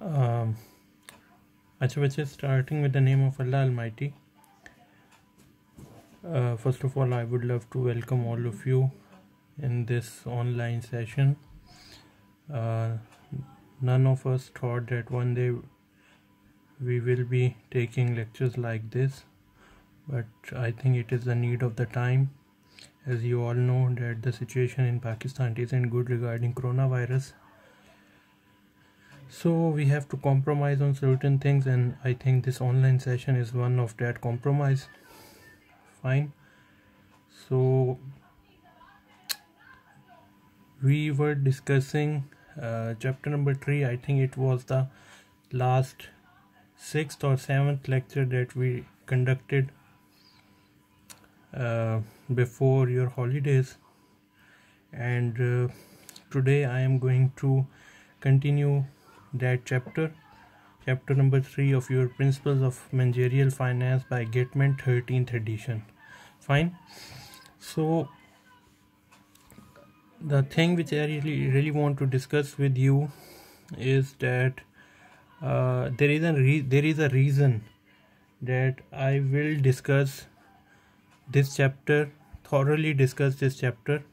Um, starting with the name of Allah Almighty. First of all, I would love to welcome all of you in this online session. None of us thought that one day we will be taking lectures like this, but I think it is the need of the time. As you all know that the situation in Pakistan isn't good regarding coronavirus. So we have to compromise on certain things, and I think this online session is one of that compromise. Fine. So we were discussing chapter number 3. I think it was the last 6th or 7th lecture that we conducted before your holidays, and today I am going to continue that chapter number 3 of your Principles of Managerial Finance by Getman 13th edition. Fine. So the thing which I really want to discuss with you is that there is a reason that I will discuss this chapter, thoroughly discuss this chapter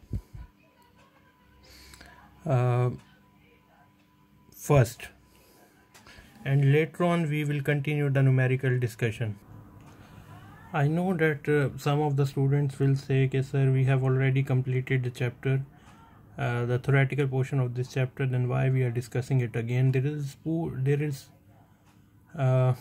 first, and later on we will continue the numerical discussion. I know that some of the students will say, okay sir, we have already completed the chapter, the theoretical portion of this chapter, then why we are discussing it again? There is a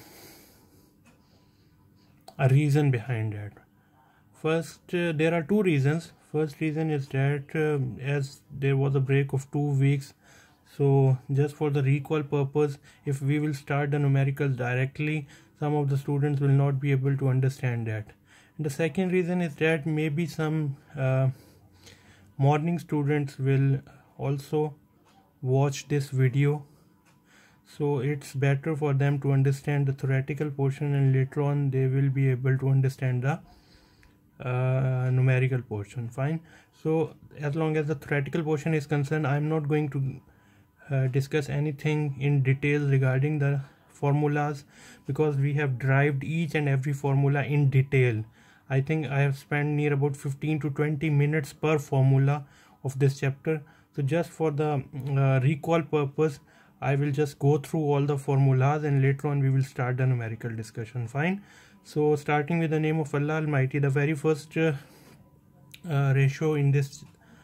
reason behind that. First, there are two reasons. First reason is that as there was a break of 2 weeks, so just for the recall purpose, if we will start the numericals directly, some of the students will not be able to understand that. And the second reason is that maybe some morning students will also watch this video, so it's better for them to understand the theoretical portion, and later on they will be able to understand the numerical portion. Fine. So as long as the theoretical portion is concerned, I'm not going to discuss anything in detail regarding the formulas, because we have derived each and every formula in detail. I think I have spent near about 15 to 20 minutes per formula of this chapter. So just for the recall purpose, I will just go through all the formulas, and later on we will start the numerical discussion. Fine. So starting with the name of Allah Almighty, the very first ratio in this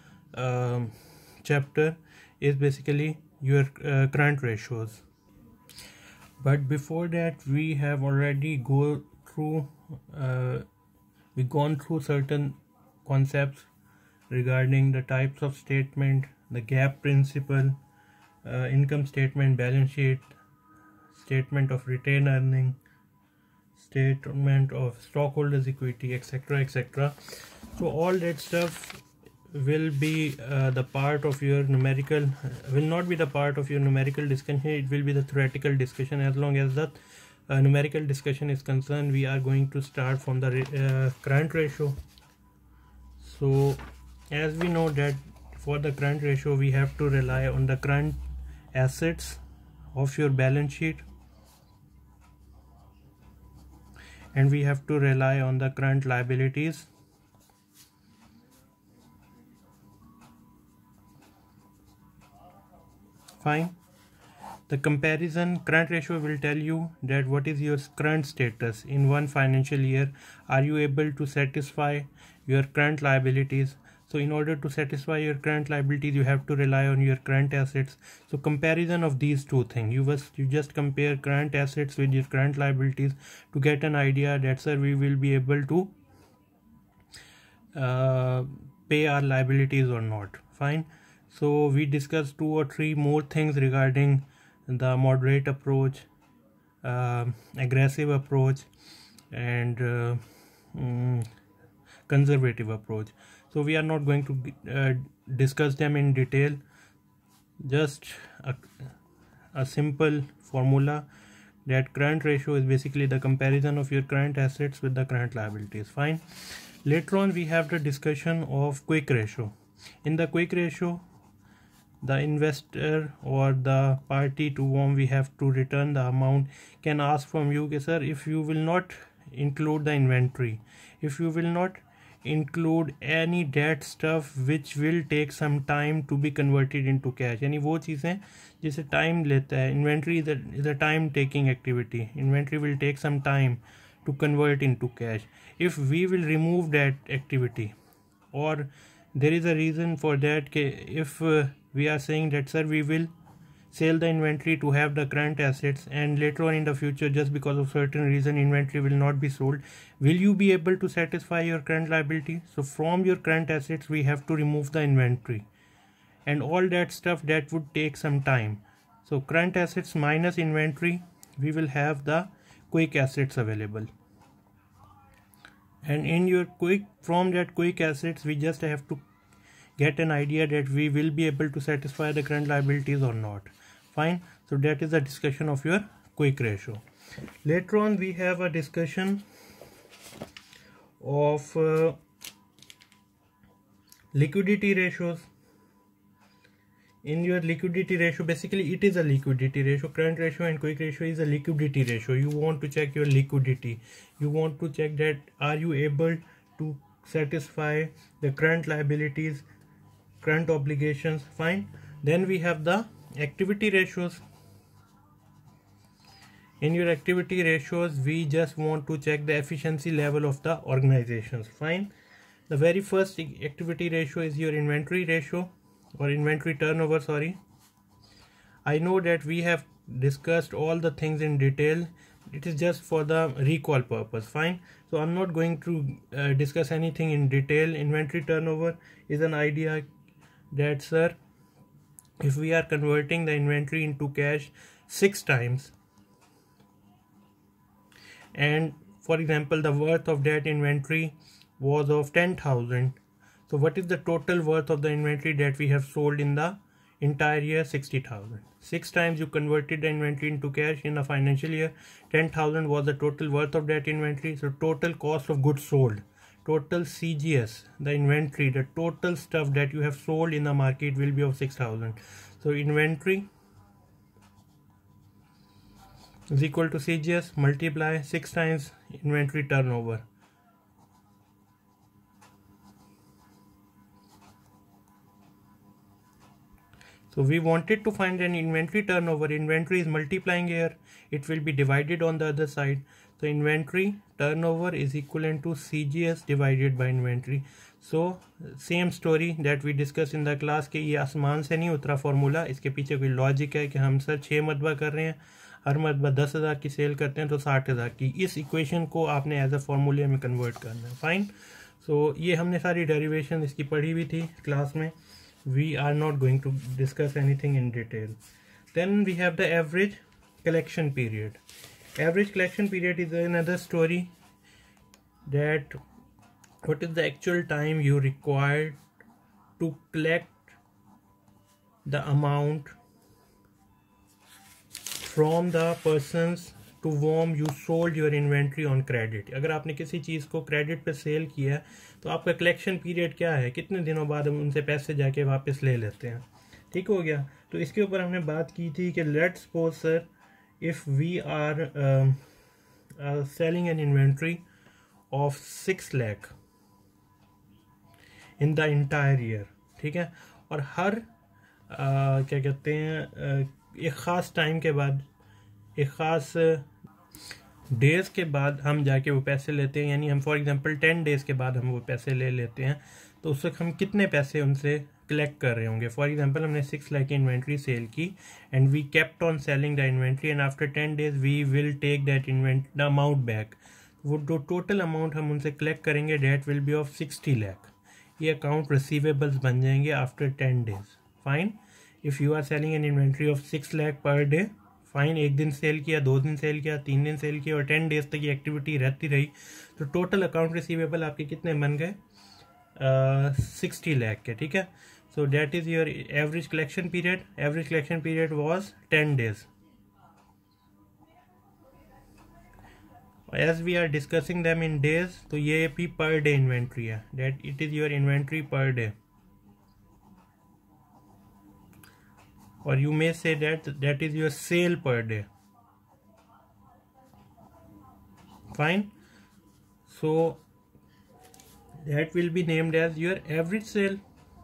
chapter is basically your current ratios. But before that, we have already gone through certain concepts regarding the types of statement, the gap principle, income statement, balance sheet, statement of retained earning, statement of stockholders equity, etc., etc. So all that stuff will be the part of your numerical, will not be the part of your numerical discussion. It will be the theoretical discussion. As long as the numerical discussion is concerned, we are going to start from the current ratio. So as we know that for the current ratio, we have to rely on the current assets of your balance sheet, and we have to rely on the current liabilities. Fine. The comparison current ratio will tell you that what is your current status in one financial year. Are you able to satisfy your current liabilities? So in order to satisfy your current liabilities, you have to rely on your current assets. So comparison of these two things, you just compare current assets with your current liabilities to get an idea that sir, we will be able to pay our liabilities or not. Fine. So we discussed 2 or 3 more things regarding the moderate approach, aggressive approach, and conservative approach. So we are not going to discuss them in detail. Just a simple formula that current ratio is basically the comparison of your current assets with the current liabilities. Fine. Later on we have the discussion of quick ratio. In the quick ratio, the investor or the party to whom we have to return the amount can ask from you, okay, sir, if you will not include the inventory, if you will not include any that stuff which will take some time to be converted into cash, यानी वो चीज़ें जिसे time लेता है. Inventory is a time taking activity. Inventory will take some time to convert into cash. If we will remove that activity, or there is a reason for that, if we are saying that, sir, we will sell the inventory to have the current assets, and later on in the future, just because of certain reason, inventory will not be sold, will you be able to satisfy your current liability? So from your current assets we have to remove the inventory and all that stuff that would take some time. So current assets minus inventory, we will have the quick assets available, and in your from that quick assets we just have to get an idea that we will be able to satisfy the current liabilities or not. Fine. So that is the discussion of your quick ratio. Later on we have a discussion of liquidity ratios. In your liquidity ratio, basically it is a liquidity ratio. Current ratio and quick ratio is a liquidity ratio. You want to check your liquidity. You want to check that are you able to satisfy the current liabilities, current obligations. Fine. Then we have the activity ratios. In your activity ratios, we just want to check the efficiency level of the organizations. Fine. The very first activity ratio is your inventory ratio, or inventory turnover, sorry. I know that we have discussed all the things in detail. It is just for the recall purpose. Fine. So I'm not going to discuss anything in detail. Inventory turnover is an idea that, sir, if we are converting the inventory into cash 6 times, and for example the worth of that inventory was of 10,000, so what is the total worth of the inventory that we have sold in the entire year? 60,000. 6 times you converted the inventory into cash in a financial year. 10,000 was the total worth of that inventory. So total cost of goods sold, total CGS, the inventory, the total stuff that you have sold in the market will be of 6,000. So inventory is equal to CGS multiply 6 times inventory turnover. So we wanted to find an inventory turnover. Inventory is multiplying here. It will be divided on the other side. So inventory turnover is equivalent to CGS divided by inventory. So same story that we discussed in the class कि ये आसमान से नहीं उतरा formula, इसके पीछे कोई logic है कि हम सर 6 मरतबा कर रहे हैं, हर मरतबा 10,000 की सेल करते हैं तो 60,000 की. इस इक्वेशन को आपने एज अ फॉर्मूले में कन्वर्ट करना है. फाइन. सो ये हमने सारी डेरिवेशन इसकी पढ़ी हुई थी क्लास में. We are not going to discuss anything in detail. Then we have the average collection period. Average collection period is another story, that what is the actual time you require to collect the amount from the persons to whom you sold your inventory on credit. अगर आपने किसी चीज़ को credit पे cell किया तो आपका collection period क्या है, कितने दिनों बाद हम उनसे पैसे जाके वापस ले लेते हैं. ठीक हो गया. तो इसके ऊपर हमने बात की थी कि let's suppose sir if we are selling an inventory of 6 lakh in the entire year. ठीक है. और हर क्या कहते हैं एक ख़ास टाइम के बाद, एक ख़ास डेज़ के बाद हम जाके वो पैसे लेते हैं. यानी हम फॉर एग्जांपल 10 डेज़ के बाद हम वो पैसे ले लेते हैं. तो उस वक्त हम कितने पैसे उनसे कलेक्ट कर रहे होंगे. फॉर एग्जांपल हमने 6 लाख की इन्वेंट्री सेल की and we kept on selling the inventory and after 10 days we will take that the amount back. वो जो टोटल अमाउंट हम उनसे कलेक्ट करेंगे that will be of 60 lakh. ये अकाउंट रिसीवेबल्स बन जाएंगे after 10 days. Fine. If you are selling an inventory of 6 lakh per day, fine, 1 दिन cell किया, 2 दिन सेल किया, 3 दिन सेल किया और 10 डेज तक ये एक्टिविटी रहती रही, तो टोटल अकाउंट रिसीवेबल आपके कितने बन गए? 60 लाख के. ठीक है. So that is your average collection period. Average collection period was 10 days. As we are discussing them in days, तो ये भी पर डे इन्वेंट्री है. That it is your inventory per day. or you may say that is your sale per day. Fine. So that will be named as your average sale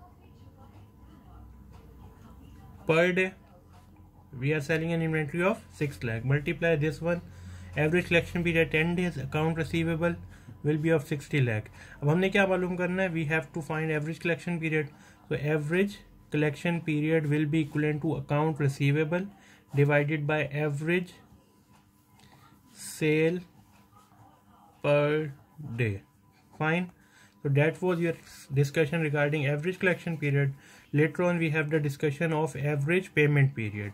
per day. We are selling an inventory of 6 lakh. Multiply this one, average collection period 10 days, account receivable will be of 60 lakh. अब हमने क्या मालूम करना है? We have to find average collection period. So average collection period will be equivalent to account receivable divided by average sale per day. Fine. So that was your discussion regarding average collection period. Later on we have the discussion of average payment period.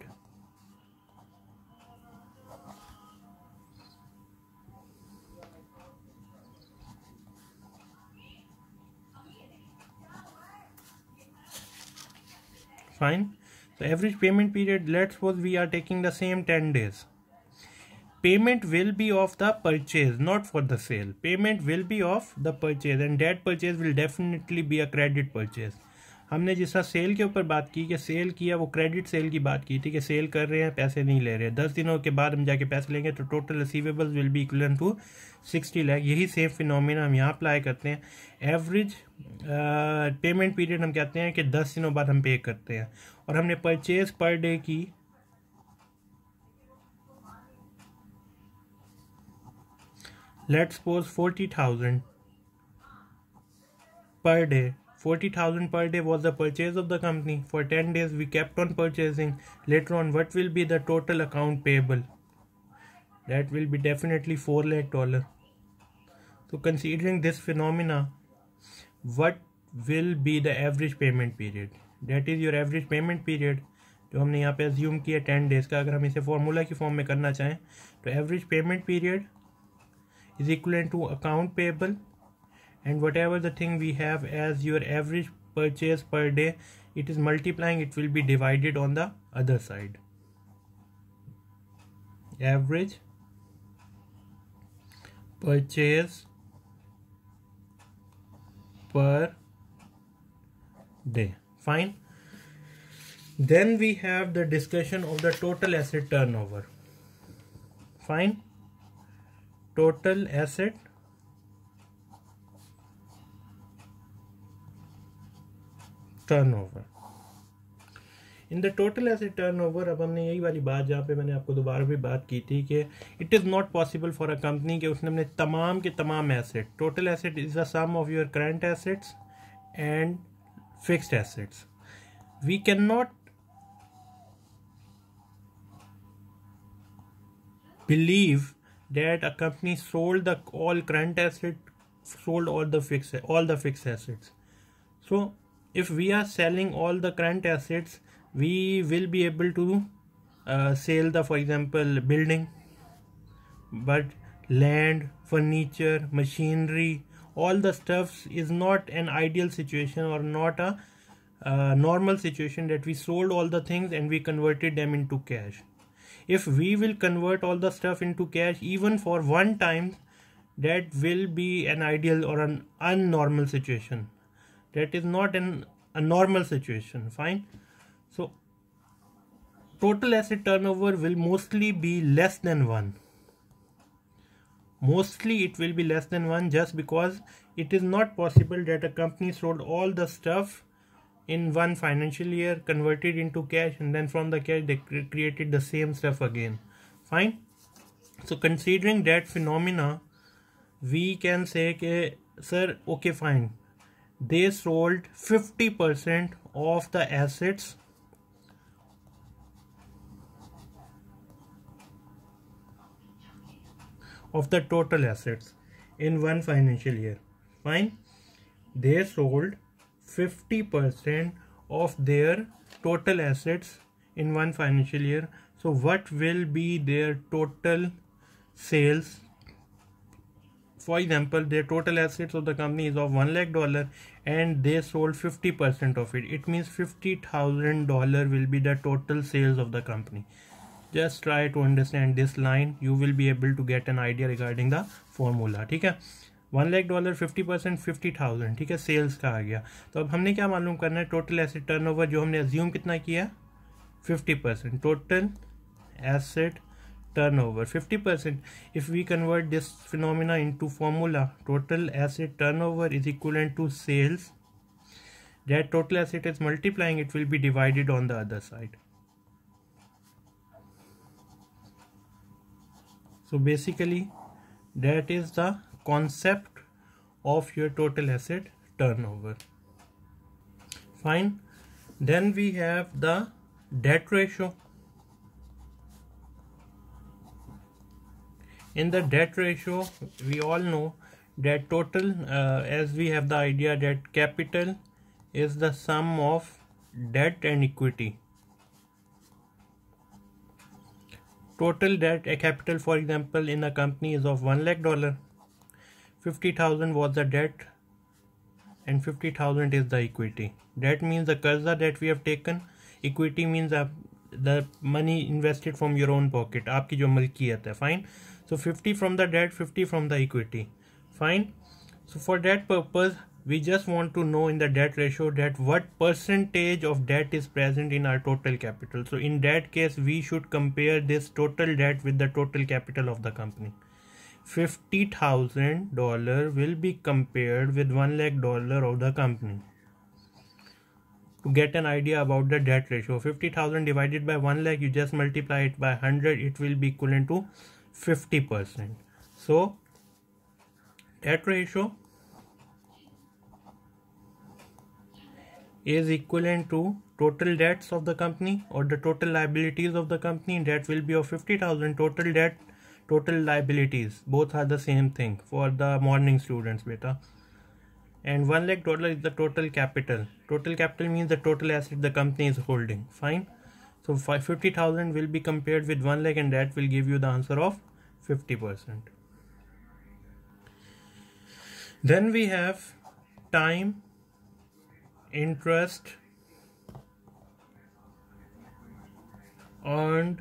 Fine. So average payment period, let's suppose we are taking the same 10 days. Payment will be of the purchase, not for the sale. Payment will be of the purchase and that purchase will definitely be a credit purchase. हमने जिस cell के ऊपर बात की कि cell किया, वो credit sale की बात की थी कि सेल कर रहे हैं, पैसे नहीं ले रहे हैं, 10 दिनों के बाद हम जाके पैसे लेंगे तो total receivables will be equivalent to 60 lakh. यही सेम फिनोमिना हम यहाँ अप्लाई करते हैं. एवरेज पेमेंट पीरियड हम कहते हैं कि 10 दिनों बाद हम पे करते हैं, और हमने परचेज पर डे की let's suppose 40,000 per day. 40,000 per day was the purchase of the company. For 10 days we kept on purchasing. Later on, what will be the total account payable? That will be definitely $4 lakh. So considering this phenomena, what will be the average payment period? That is your average payment period जो हमने यहाँ पे assume किया 10 days का. अगर हम इसे formula की फॉर्म में करना चाहें तो average payment period is equivalent to account payable and whatever the thing we have as your average purchase per day, it is multiplying, it will be divided on the other side. Average purchase per day. Fine. Then we have the discussion of the total asset turnover. Fine. Total asset turnover. In the total asset turnover, अब हमने यही वाली बात जहाँ पे मैंने आपको दोबारा भी बात की थी कि it is not possible for a company कि उसने अपने तमाम के तमाम asset, total asset is the sum of your current assets and fixed assets. We cannot believe that a company sold the all current asset, sold all the fixed assets. So if we are selling all the current assets, we will be able to sell the, for example, building, but land, furniture, machinery, all the stuffs is not an ideal situation or not a normal situation that we sold all the things and we converted them into cash. If we will convert all the stuff into cash even for one time, that will be an ideal or an unnormal situation. That is not a normal situation. Fine. So total asset turnover will mostly be less than 1. Mostly it will be less than 1 just because it is not possible that a company sold all the stuff in one financial year, converted into cash, and then from the cash they created the same stuff again. Fine. So considering that phenomena, we can say कि sir, okay, fine, they sold 50% of the assets of the total assets in one financial year. Fine. They sold 50% of their total assets in one financial year. So what will be their total sales? For example, their total assets of the company is of $1 lakh and they sold 50% of it. It means $50,000 will be the total sales of the company. Just try to understand this line. You will be able to get an idea regarding the formula. ठीक है, $1 lakh 50% 50,000. ठीक है, sales का आ गया. तो अब हमने क्या मालूम करना है? टोटल एसेट टर्नओवर जो हमने अज्यूम कितना किया, 50%. Total asset turnover 50%. If we convert this phenomena into formula, total asset turnover is equivalent to sales. That total asset is multiplying, it will be divided on the other side. So basically that is the concept of your total asset turnover. Fine. Then we have the debt ratio. In the debt ratio, we all know that total, as we have the idea that capital is the sum of debt and equity. Total debt, a capital for example in a company is of $1 lakh. 50,000 was the debt and 50,000 is the equity. That means the karza that we have taken. Equity means the money invested from your own pocket, आपकी जो मलकियत है. Fine. So 50 from the debt, 50 from the equity. Fine. So for that purpose, we just want to know in the debt ratio that what percentage of debt is present in our total capital. So in that case, we should compare this total debt with the total capital of the company. $50,000 will be compared with $1 lakh of the company. To get an idea about the debt ratio, 50,000 divided by 1 lakh, you just multiply it by 100, it will be equivalent to 50%. So debt ratio is equivalent to total debts of the company or the total liabilities of the company. That will be of 50,000. Total debt, total liabilities, both are the same thing for the morning students, beta. And $1 lakh is the total capital. Total capital means the total asset the company is holding. Fine. So 50,000 will be compared with 1 lakh and that will give you the answer of 50%. Then we have time, interest, earned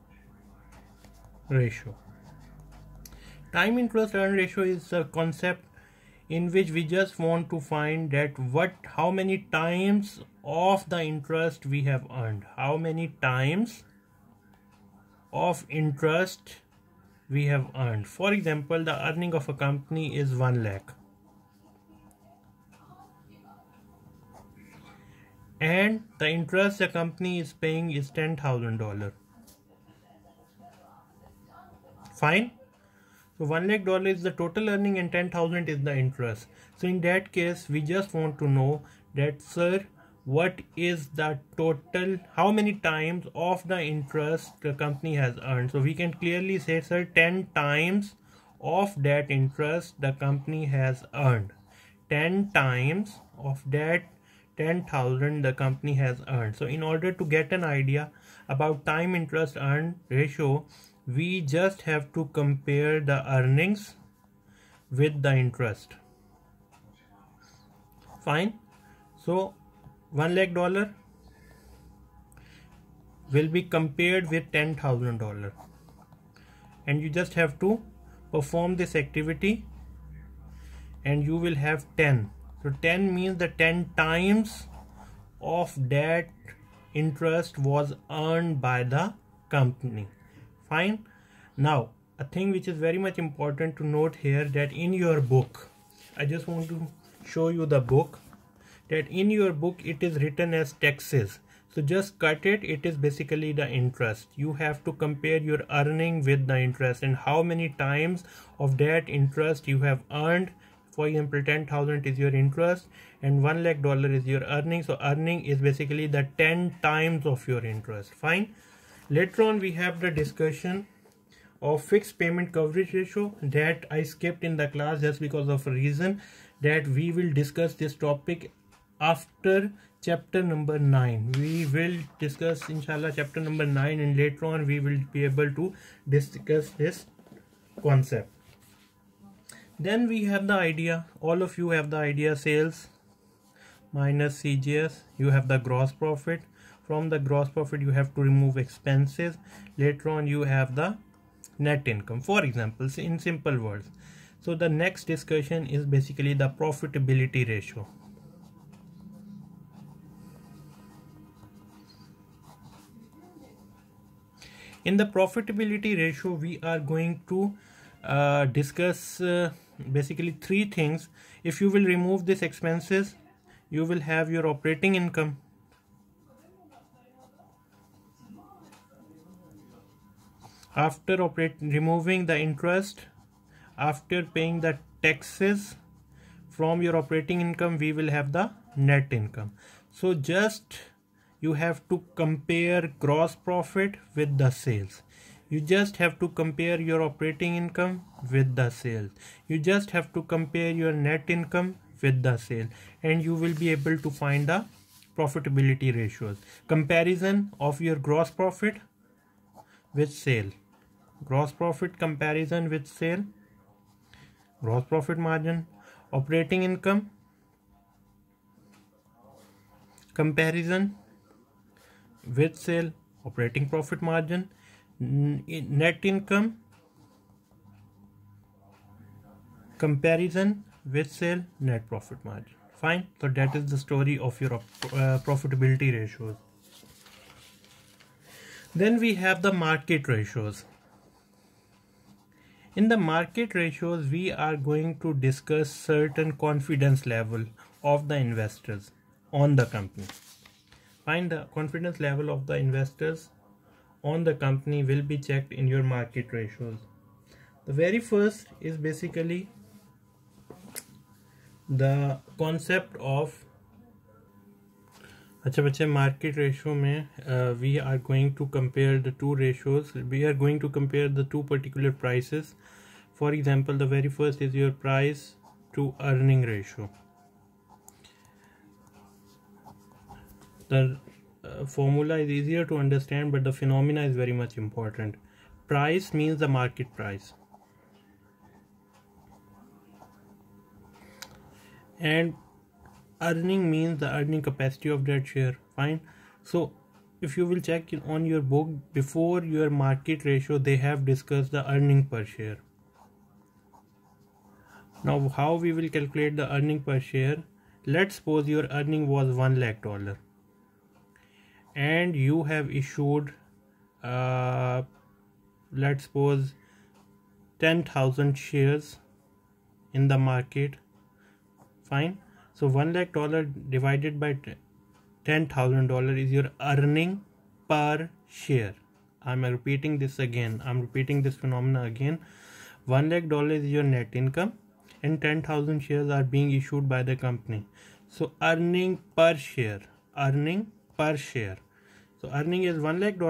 ratio. Time, interest, earned ratio is a concept in which we just want to find that how many times of the interest we have earned. How many times of interest we have earned. For example, the earning of a company is 1 lakh. And the interest the company is paying is $10,000. Fine. So $1 lakh is the total earning and 10,000 is the interest. So in that case, we just want to know that, sir, what is the total, how many times of the interest the company has earned. So we can clearly say, sir, 10 times of that interest the company has earned. 10 times of that 10,000 the company has earned. So in order to get an idea about time, interest, earned ratio, we just have to compare the earnings with the interest. Fine. So $1 lakh will be compared with $10,000 and you just have to perform this activity and you will have 10. So 10 means the 10 times of that interest was earned by the company. Fine. Now a thing which is very much important to note here, that in your book, I just want to show you the book, that in your book it is written as taxes. So just cut it, it is basically the interest. You have to compare your earning with the interest and how many times of that interest you have earned. For example, 10,000 is your interest and $1 lakh is your earning. So earning is basically the 10 times of your interest. Fine. Later on we have the discussion of fixed payment coverage ratio that I skipped in the class just because of a reason that we will discuss this topic after chapter number 9. We will discuss inshallah chapter number 9 and later on we will be able to discuss this concept. Then we have the idea, all of you have the idea, sales minus CGS, you have the gross profit. From the gross profit you have to remove expenses. Later on you have the net income, for example, in simple words. So the next discussion is basically the profitability ratio. In the profitability ratio, we are going to discuss basically three things. If you will remove these expenses, you will have your operating income. After removing the interest, after paying the taxes from your operating income, we will have the net income. So just you have to compare gross profit with the sales. You just have to compare your operating income with the sales. You just have to compare your net income with the sale, and you will be able to find the profitability ratios. Comparison of your gross profit with sale. Gross profit comparison with sale. Gross profit margin. Operating income comparison with sale, operating profit margin. Net income comparison with sale, net profit margin. Fine. So that is the story of your profitability ratios. Then we have the market ratios. In the market ratios, we are going to discuss certain confidence level of the investors on the company. Find the confidence level of the investors on the company will be checked in your market ratios. The very first is basically the concept of market ratio mein, we are going to compare the two ratios. We are going to compare the two particular prices. For example, the very first is your price to earning ratio. The formula is easier to understand, but the phenomena is very much important. Price means the market price, and earning means the earning capacity of that share. Fine. So if you will check on your book, before your market ratio, they have discussed the earning per share. Now how we will calculate the earning per share? Let's suppose your earning was $1 lakh and you have issued let's suppose 10,000 shares in the market. Fine. So $1 lakh divided by $10,000 is your earning per share. I'm repeating this again. I'm repeating this phenomena again. $1 lakh is your net income, and 10,000 shares are being issued by the company. So earning per share. Earning per share. So earning is $1 lakh.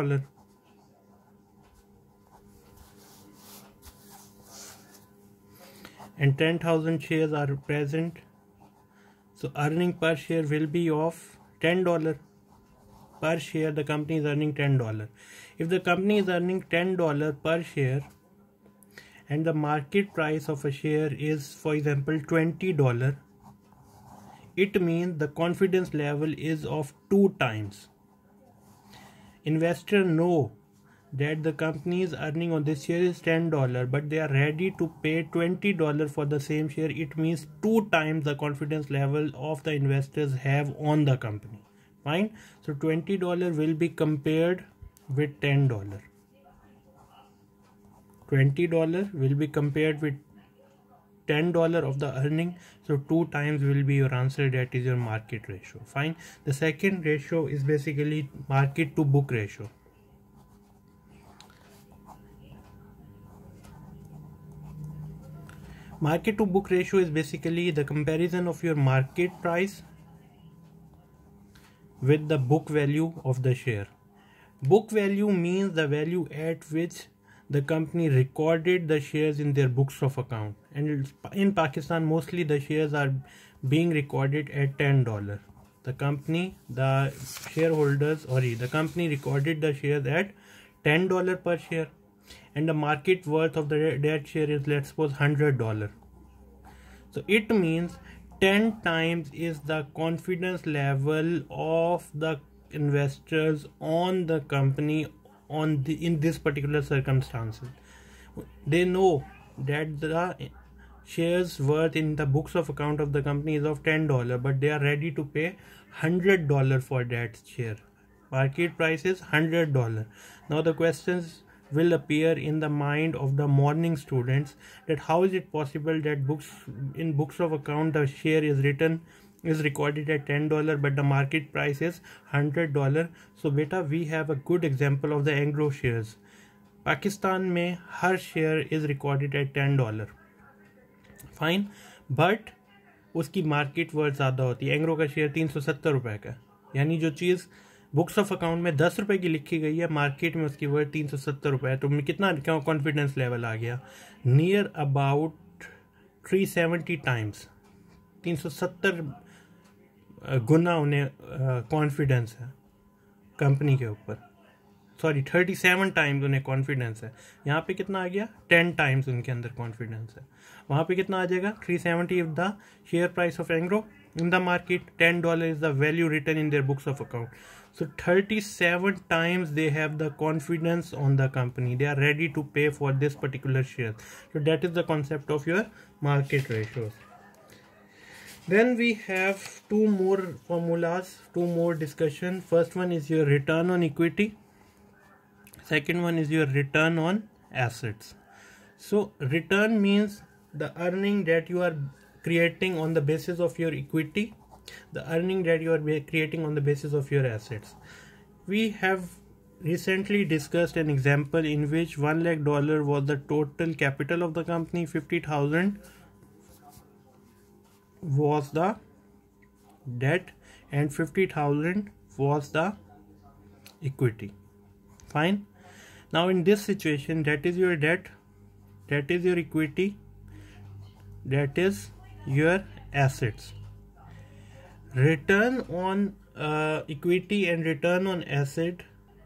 And 10,000 shares are present. So earning per share will be of $10 per share. The company is earning $10. If the company is earning $10 per share and the market price of a share is, for example, $20, it means the confidence level is of 2 times. Investors know that the company is earning on this share is $10, but they are ready to pay $20 for the same share. It means 2 times the confidence level of the investors have on the company. Fine. So $20 will be compared with $10. $20 will be compared with $10 of the earning. So 2 times will be your answer. That is your market ratio. Fine. The second ratio is basically market to book ratio. Market to book ratio is basically the comparison of your market price with the book value of the share. Book value means the value at which the company recorded the shares in their books of account, and in Pakistan mostly the shares are being recorded at $10. The company recorded the shares at $10 per share, and the market worth of that share is, let's suppose, $100. So it means 10 times is the confidence level of the investors on the company in this particular circumstances. They know that the shares worth in the books of account of the company is of $10, but they are ready to pay $100 for that share. Market price is $100. Now the questions will appear in the mind of the morning students that how is it possible that in books of account the share is recorded at $10 but the market price is $100. So beta, we have a good example of the Anglo shares. Pakistan में हर share is recorded at $10. Fine, but उसकी market worth ज़्यादा होती है. एंग्रो का share 370 रुपये का, यानी जो चीज़ बुक्स ऑफ अकाउंट में 10 रुपये की लिखी गई है मार्केट में उसकी वर्थ 370 रुपये है. तो कितना कॉन्फिडेंस लेवल आ गया? नियर अबाउट 370 टाइम्स, 370 गुना उन्हें कॉन्फिडेंस है कंपनी के ऊपर. सॉरी 37 टाइम्स उन्हें कॉन्फिडेंस है. यहाँ पे कितना आ गया? 10 टाइम्स उनके अंदर कॉन्फिडेंस है. वहाँ पे कितना आ जाएगा? 370 if the share price of Engro in the market, $10 is the value written in their books of account. So 37 times they have the confidence on the company. They are ready to pay for this particular share. So that is the concept of your market ratios. Then we have two more formulas, two more discussion. First one is your return on equity. Second one is your return on assets. So return means the earning that you are creating on the basis of your equity, the earning that you are creating on the basis of your assets. We have recently discussed an example in which $1 lakh was the total capital of the company, 50,000 was the debt and 50,000 was the equity. Fine. Now in this situation, that is your debt, that is your equity, that is your assets. Return on equity and return on asset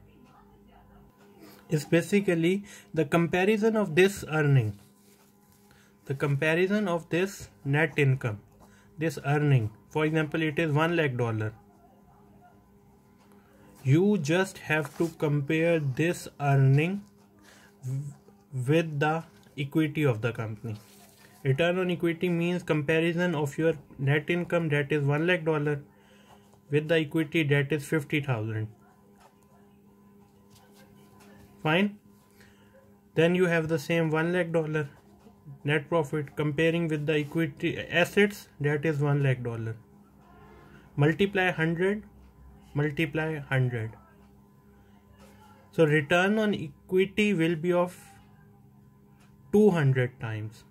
is basically the comparison of this earning, the comparison of this net income, this earning. For example, it is $1 lakh. You just have to compare this earning with the equity of the company. Return on equity means comparison of your net income, that is $1 lakh, with the equity, that is 50,000. Fine. Then you have the same $1 lakh net profit comparing with the equity assets, that is $1 lakh. Multiply 100, multiply 100. So return on equity will be of 200 times.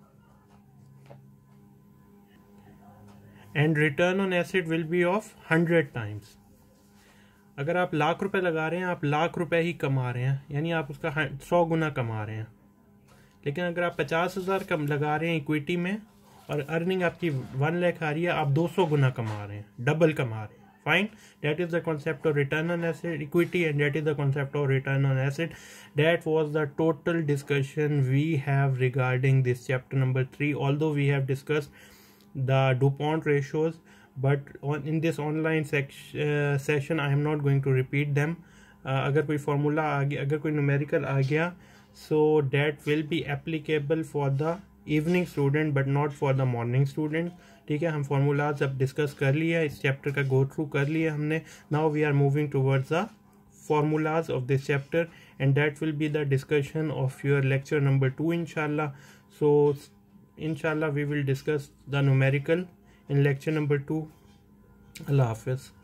And return on asset will be of 100 times. अगर आप लाख रुपए लगा रहे हैं, आप लाख रुपए ही कमा रहे हैं, यानी आप उसका 100 गुना कमा रहे हैं. लेकिन अगर आप 50,000 कम लगा रहे हैं इक्विटी में और अर्निंग आपकी 1 लाख आ रही है, आप 200 गुना कमा रहे हैं, डबल कमा रहे हैं. Fine. That is the concept of return on asset equity, and that is the concept of return on asset. That was the total discussion we have regarding this chapter number 3. Although we have discussed the DuPont ratios, but in this online session I am not going to repeat them. अगर कोई formula आ गया, अगर कोई numerical आ गया, so that will be applicable for the evening student but not for the morning student. ठीक है, हम formulas अब discuss कर लिया, इस chapter का go through कर लिया हमने. Now we are moving towards the formulas of this chapter, and that will be the discussion of your lecture number 2 inshallah. So inshallah we will discuss the numerical in lecture number 2. Allah Hafiz.